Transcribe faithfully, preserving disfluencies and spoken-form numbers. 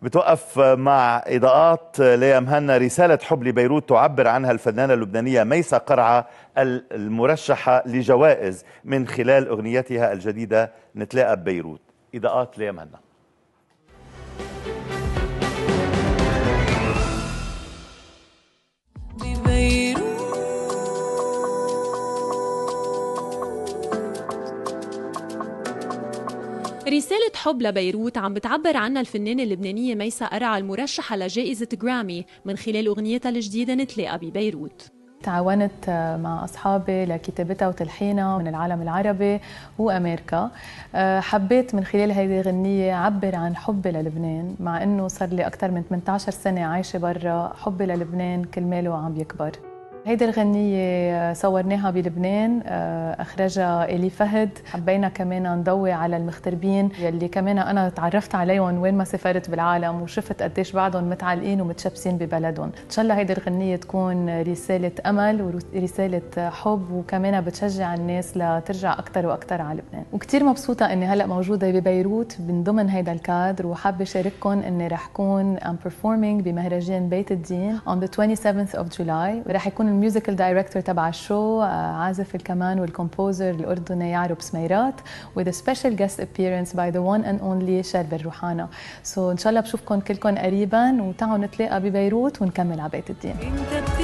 بتوقف مع إضاءات ليا مهنا. رسالة حب لبيروت تعبر عنها الفنانة اللبنانية ميسة قرعة المرشحة لجوائز من خلال أغنيتها الجديدة نتلاقى ببيروت. إضاءات ليا مهنا. رسالة حب لبيروت عم بتعبر عنها الفنانة اللبنانية ميسة قرعة المرشحة لجائزة جرامي من خلال أغنيتها الجديدة نتلاقى ببيروت. تعاونت مع أصحابي لكتابتها وتلحينها من العالم العربي وأمريكا. حبيت من خلال هذه الغنية عبر عن حبي للبنان، مع أنه صار لي أكثر من ثمانية عشر سنة عايشة برا. حبي للبنان كل ماله عم يكبر. هيدي الغنية صورناها بلبنان، أخرجها إلي فهد. حبينا كمان نضوي على المغتربين يلي كمان أنا تعرفت عليهم وين ما سافرت بالعالم، وشفت قديش بعضهم متعلقين ومتشبسين ببلدهم. إن شاء الله هيدي الغنية تكون رسالة أمل ورسالة حب، وكمان بتشجع الناس لترجع أكثر وأكثر على لبنان. وكتير مبسوطة إني هلأ موجودة ببيروت من ضمن هيدا الكادر، وحابة شارككم إني رح كون I'm performing بمهرجان بيت الدين on the twenty-seventh of July. رح يكون الميوزيكال دايركتور تبع الشو عازف الكمان والكومبوزر الأردني يعرب سميرات with a special guest appearance by the one and only شرب الروحانة. سو so إن شاء الله بشوفكم كلكم قريبا، وتعالوا نتلاقى ببيروت ونكمل على بيت الدين.